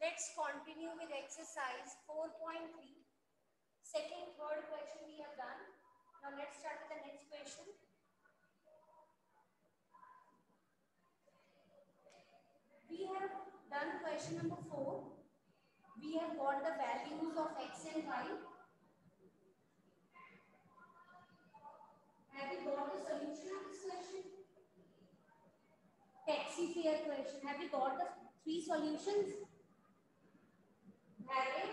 Let's continue with exercise 4.3. Second, third question we have done. Now let's start with the next question. We have done question number 4. We have got the values of x and y. Have you got the solution of this question? Taxi fare question. Have you got the 3 solutions? Have you?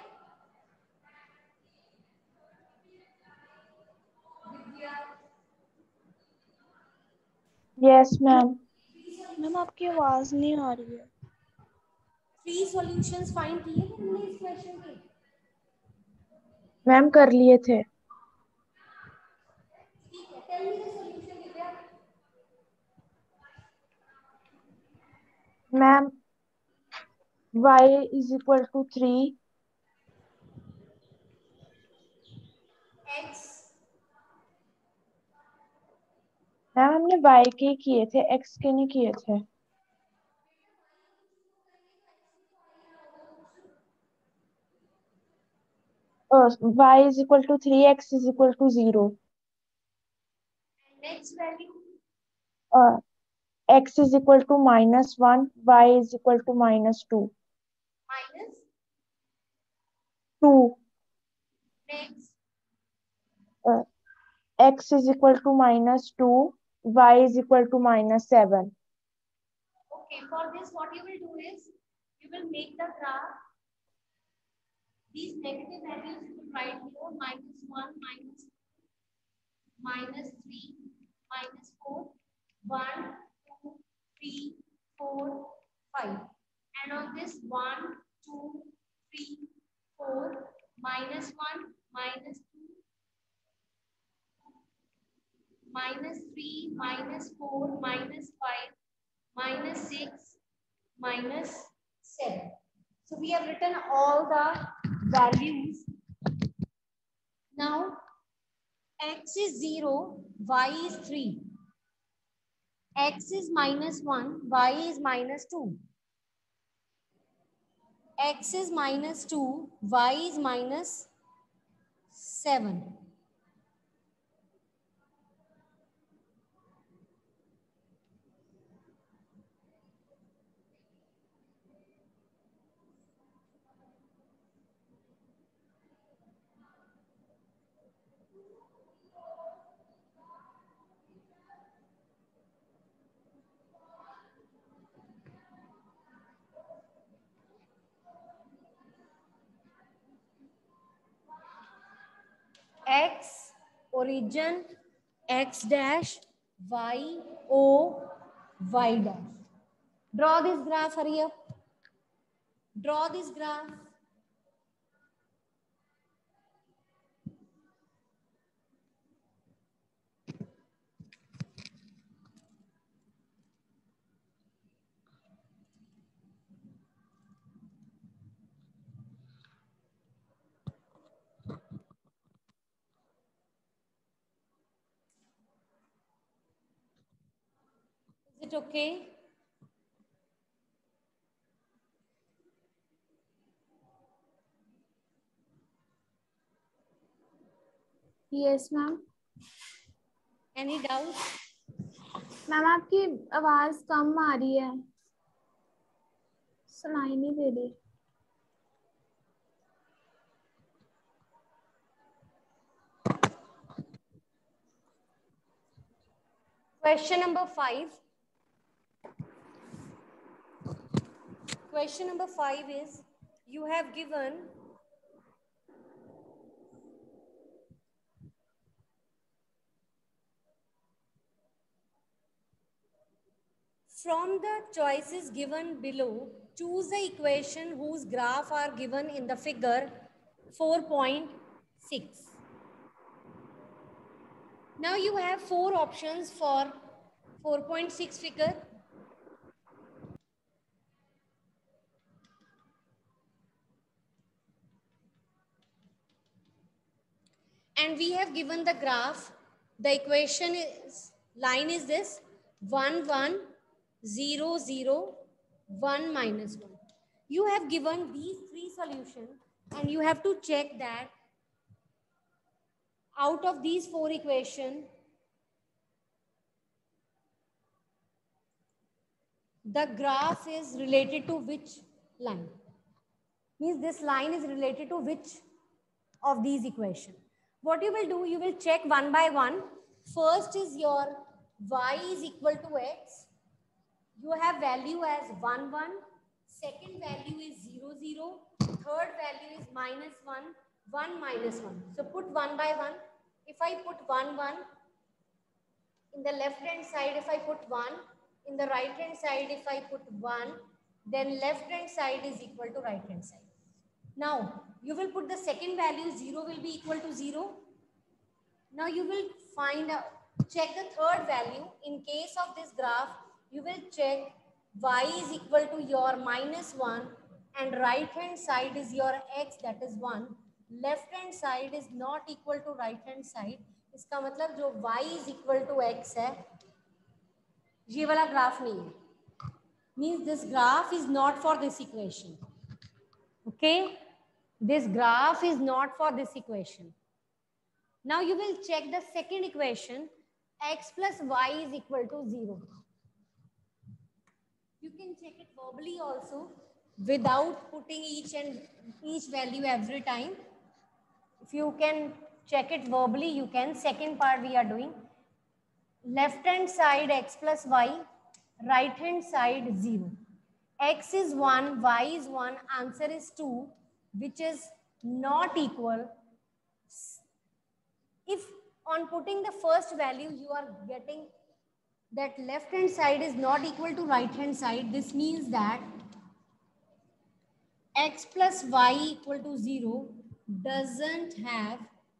Vidya? Yes ma'am. Ma'am आपकी आवाज नहीं आ रही है। 3 solutions find किए थे हमने इस question के? मैम कर लिए थे। ठीक है, tell me the solution Vidya. Ma'am y is equal to 3, x ma'am हमने y के किए थे, x के नहीं किए थे। y is equal to 3, x is equal to 0, next value x is equal to -1, y is equal to -2। Minus 2 next x is equal to -2, y is equal to -7. okay, for this what you will do is you will make the graph. These negative values you will write here -1, -3, -4, 1, 2, 3, 4, 5. And on this 1, 2, 3, 4, -1, -2, -3, -4, -5, -6, -7. So we have written all the values. Now x is 0, y is 3. X is -1, y is -2. X is -2, y is -7. X origin, x dash, y o, y dash. Draw this graph, hurry up. Draw this graph. Is it okay? Yes ma'am. Any doubt? Ma'am आपकी आवाज कम आ रही है, सुनाई नहीं दे रही। Question number 5. Question number 5 is, you have given from the choices given below, choose the equation whose graph are given in the figure 4.6. Now you have 4 options for 4.6 figure. And we have given the graph. The equation is, line is this, 1, 1, 0, 0, 1, -1. You have given these three solutions and you have to check that out of these four equations, the graph is related to which line? Means this line is related to which of these equations? What you will do, you will check one by one. First is your y is equal to x. You have value as 1, 1. Second value is 0, 0. Third value is minus 1, 1, minus 1. So put one by one. If I put 1, 1, in the left hand side, if I put 1, in the right hand side, if I put 1, then left hand side is equal to right hand side. Now, you will put the second value, 0 will be equal to 0. Now, you will find out, check the third value. In case of this graph, you will check y is equal to your minus 1 and right hand side is your x, that is 1. Left hand side is not equal to right hand side. इसका मतलब जो y is equal to x है, ये वाला graph नहीं है. Means this graph is not for this equation. Okay, this graph is not for this equation. Now you will check the second equation, x plus y is equal to 0. You can check it verbally also without putting each value every time. If you can check it verbally, you can. Second part we are doing. Left hand side x plus y, right hand side 0. X is 1, y is 1, answer is 2, which is not equal. If on putting the first value, you are getting that left hand side is not equal to right hand side, this means that x plus y equal to 0 doesn't have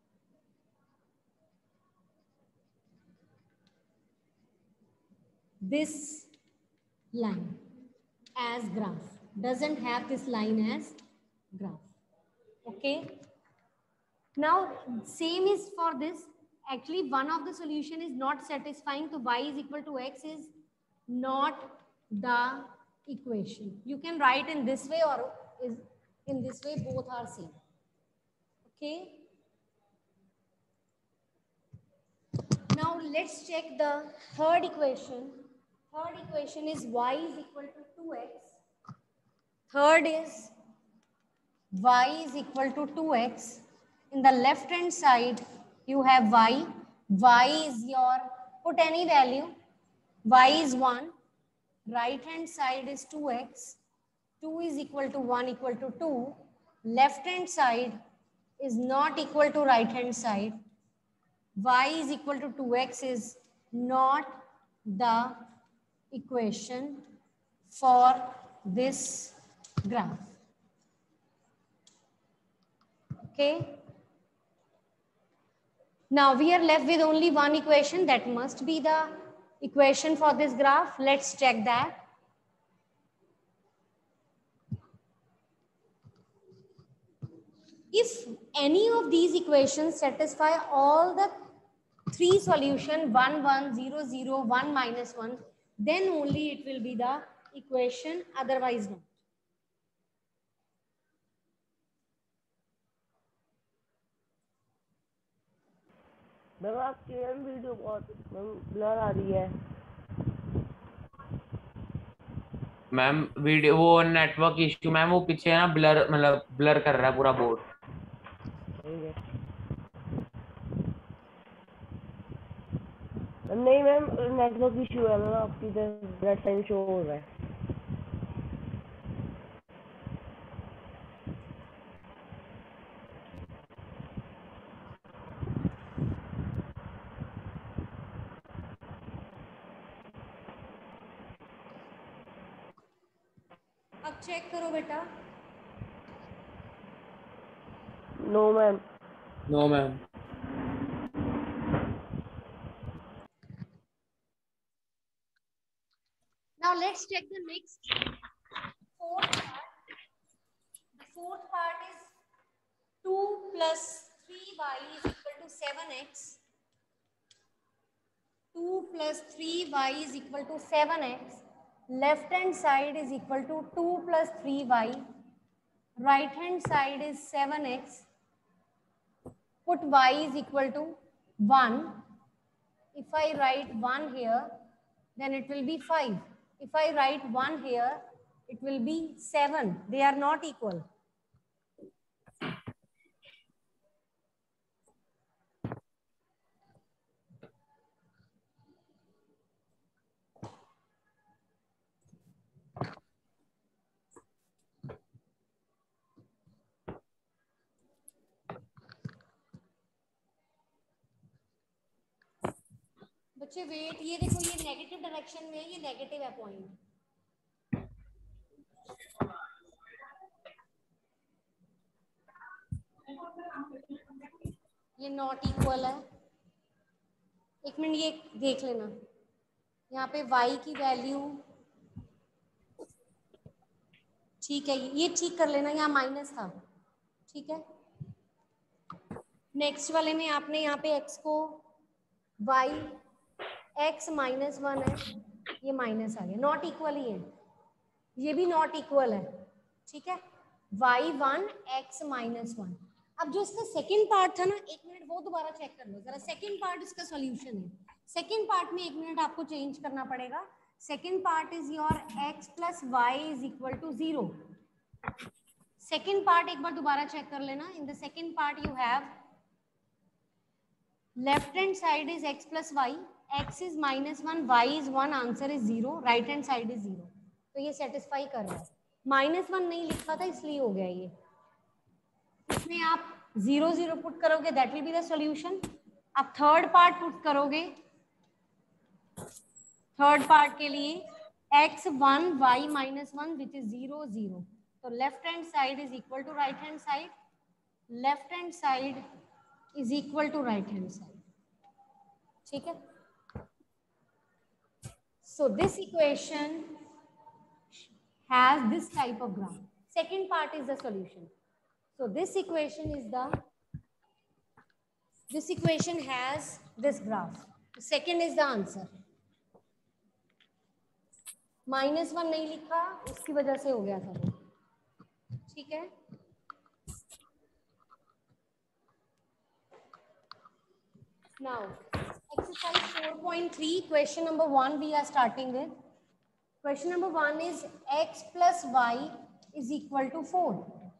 this line as graph, doesn't have this line as graph. Okay. Now, same is for this. Actually, one of the solution is not satisfying. So, y is equal to x is not the equation. You can write in this way or is in this way, both are same. Okay. Now, let's check the third equation. Third equation is y is equal to 2x. Third is y is equal to 2x. In the left hand side, you have y. Y is your, put any value. Y is 1. Right hand side is 2x. 2 is equal to 1 equal to 2. Left hand side is not equal to right hand side. Y is equal to 2x is not the equation for this graph. Okay. Now we are left with only one equation that must be the equation for this graph. Let's check that. If any of these equations satisfy all the three solution 1, 1, 0, 0, 1, minus 1, then only it will be the equation, otherwise not. Ma'am आपकी video बहुत blur आ रही है. Ma'am video वो network issue ma'am, वो पीछे ना blur मतलब ब्लर कर रहा है पूरा बोर्ड. नहीं मैम, नेटवर्क इश्यू है मैम, आपकी इधर रेड साइन शो हो रहा है. अब चेक करो बेटा. No ma'am. No ma'am. Now let's check the next fourth part. The fourth part is 2 plus 3y is equal to 7x. 2 plus 3y is equal to 7x. Left hand side is equal to 2 plus 3y. Right hand side is 7x. Put y is equal to 1. If I write 1 here, then it will be 5. If I write 1 here, it will be 7. They are not equal. बच्चे wait, ये देखो, ये negative direction में है, ये negative है point. ये not equal है. एक मिनट ये देख लेना. यहाँ पे y की वैल्यू ठीक है, ये ठीक कर लेना, यहाँ माइनस था. ठीक है. नेक्स्ट वाले में आपने यहाँ पे x को y x -1 है, ये माइनस आ गया. नॉट इक्वल ही है, ये भी नॉट इक्वल है. ठीक है. y1 x -1. अब जो इसका सेकंड पार्ट था ना, एक मिनट वो दोबारा चेक कर लो जरा. सेकंड पार्ट इसका सॉल्यूशन है. सेकंड पार्ट में एक मिनट आपको चेंज करना पड़ेगा. Second part is your x + y = 0. Second part एक बार दोबारा चेक कर लेना. In the second part you have left hand side is x + y, x is -1, y is 1, answer is 0, right hand side is 0. तो ये सेटिस्फाई कर रहा है. -1 नहीं लिखा था इसलिए हो गया ये. इसमें आप 0 0 पुट करोगे, that will be the solution. आप थर्ड पार्ट पुट करोगे. थर्ड पार्ट के लिए x1 y -1 विच इज 0 0. तो left hand side is equal to right hand side, left hand side is equal to right hand side. ठीक है. So this equation has this type of graph. Second part is the solution. So this equation has this graph. Second is the answer. -1 नहीं लिखा, उसकी वजह से हो गया था वो. ठीक है. Now exercise 4.3, question number 1 we are starting with. Question number 1 is x + y = 4.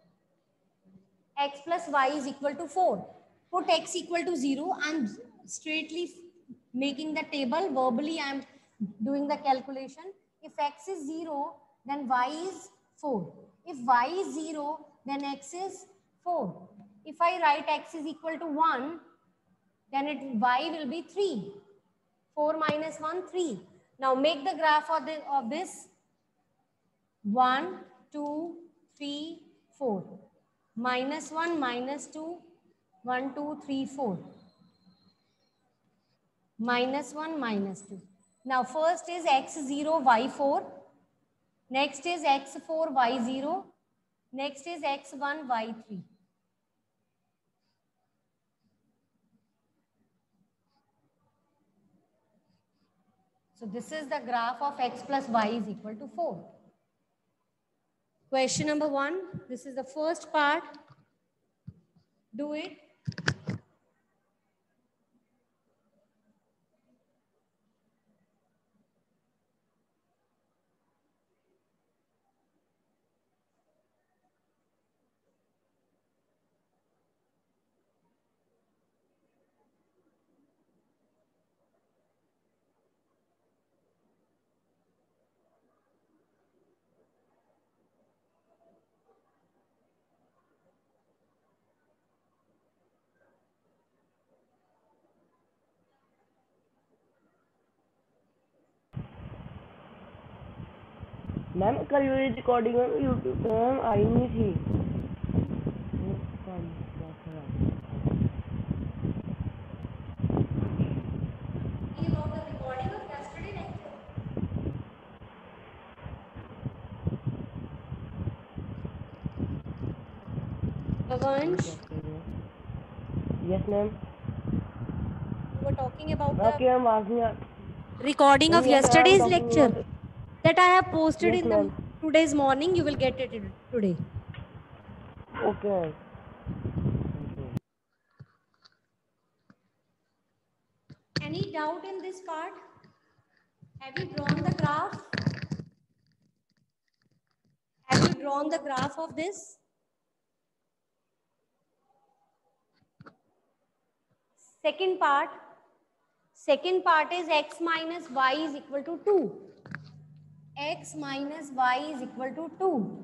X + y = 4. Put x = 0. I'm straightly making the table. Verbally I am doing the calculation. If x is 0, then y is 4. If y is 0, then x is 4. If I write x is equal to 1, then y will be 3. 4 minus 1, 3. Now make the graph of this. 1, 2, 3, 4. -1, -2, 1, 2, 3, 4. -1, -2. Now first is x0, y4. Next is x4, y0. Next is x1, y3. So this is the graph of x + y = 4. Question number 1, this is the first part. Do it. Ma'am कल ये recording YouTube पे ma'am आई नहीं थी. Yes ma'am. You were talking about Okay, the recording of yesterday's lecture. That I have posted Yes, in ma'am. the today's morning. You will get it today. Okay, ma'am. Any doubt in this part? Have you drawn the graph? Have you drawn the graph of this? Second part is x minus y is equal to 2. X minus y is equal to 2.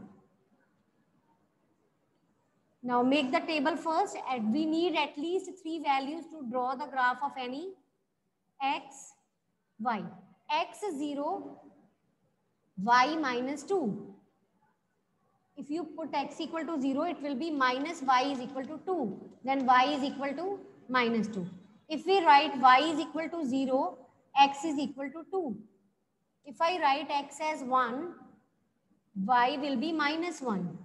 Now make the table first. And we need at least 3 values to draw the graph of any x, y. X 0, y minus 2. If you put x equal to 0, it will be minus y is equal to 2. Then y is equal to minus 2. If we write y is equal to 0, x is equal to 2. If I write x as 1, y will be minus 1.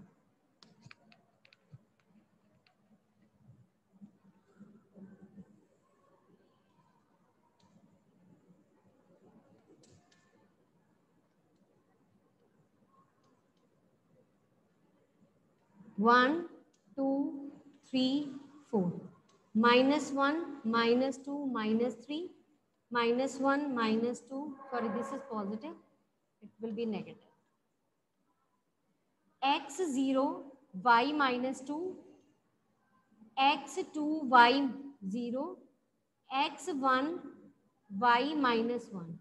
One, two, three, four. Minus 1, minus 2, minus 3, minus 1, minus 2. Sorry, this is positive. It will be negative. X 0, y minus 2, x 2, y 0, x 1, y minus 1.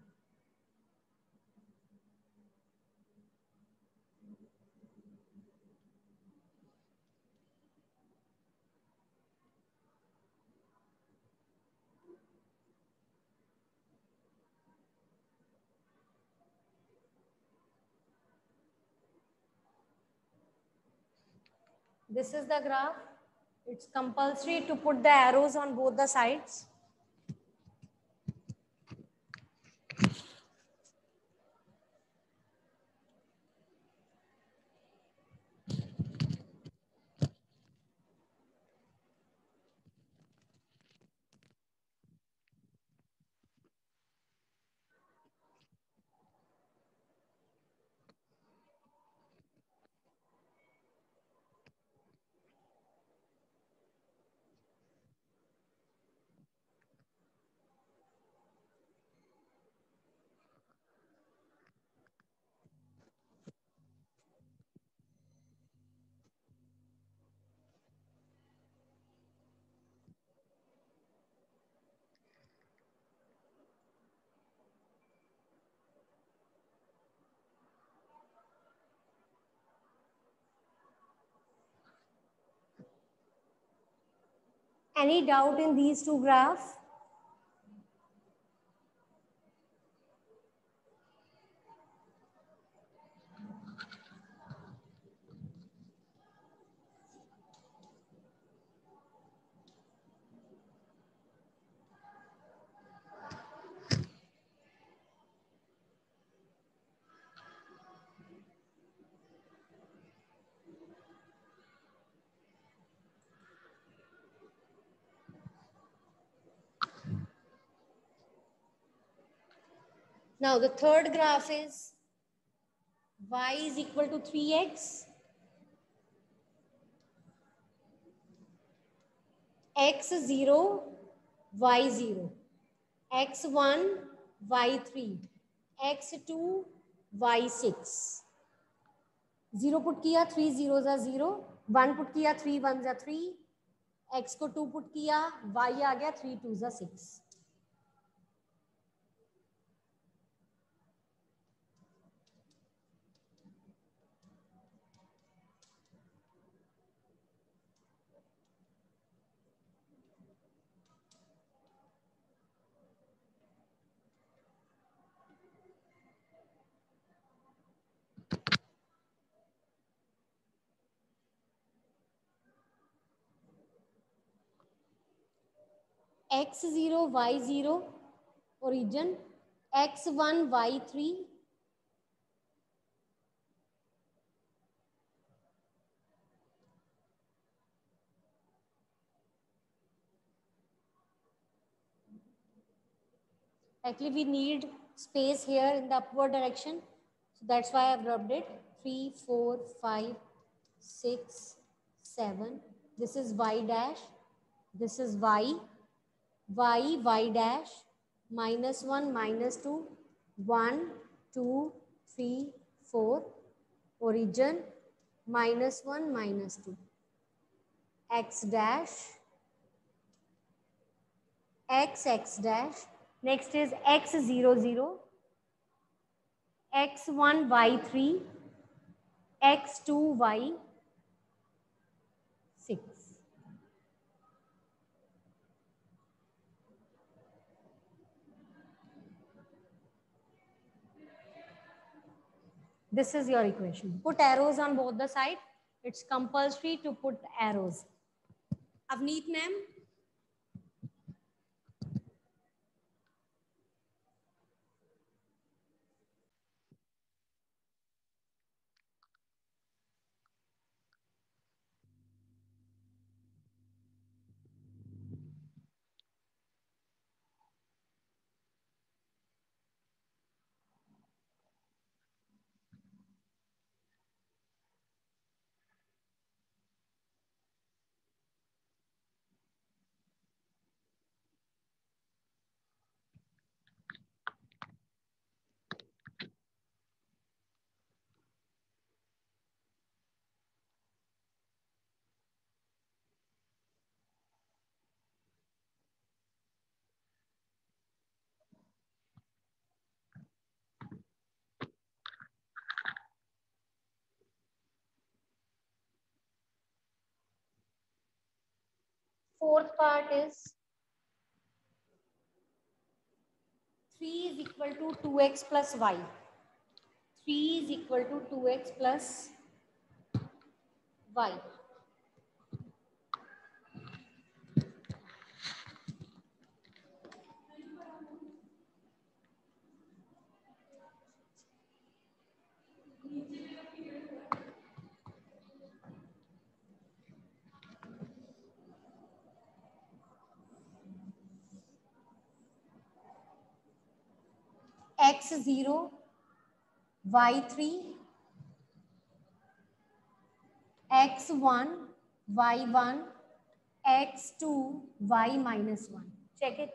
This is the graph. It's compulsory to put the arrows on both the sides. Any doubt in these two graphs? Now the third graph is y is equal to 3x, x 0, y 0, x 1, y 3, x 2, y 6. 0 put किया, 3 zeros are 0, 1 put किया, 3 ones are 3, x को 2 put किया, y आ गया, 3 twos are 6. X 0, y 0, origin, x 1, y 3, actually we need space here in the upward direction. So that's why I've rubbed it. 3, 4, 5, 6, 7. This is y dash. This is y. Y dash. Minus 1, minus 2. 1, 2, 3, 4. Origin. Minus 1, minus 2. X dash. X dash. Next is x 0, 0. X1, Y3. X2, Y6. This is your equation. Put arrows on both the sides. It's compulsory to put arrows. Avneet ma'am. Fourth part is 3 is equal to 2x plus y. 3 is equal to 2x plus y. X0, Y3, X1, Y1, X2, Y minus 1. Check it.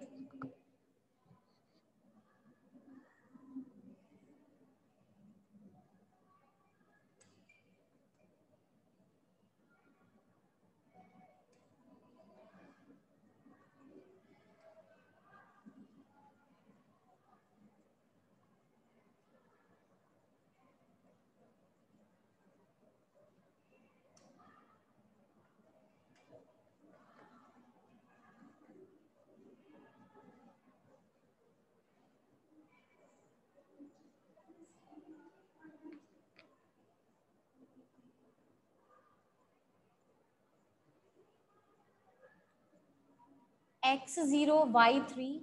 X0, Y3,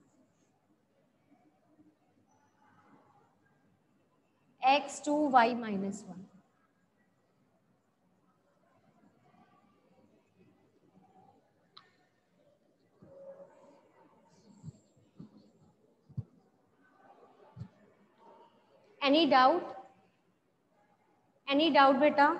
X2, Y minus 1. Any doubt? Any doubt, beta?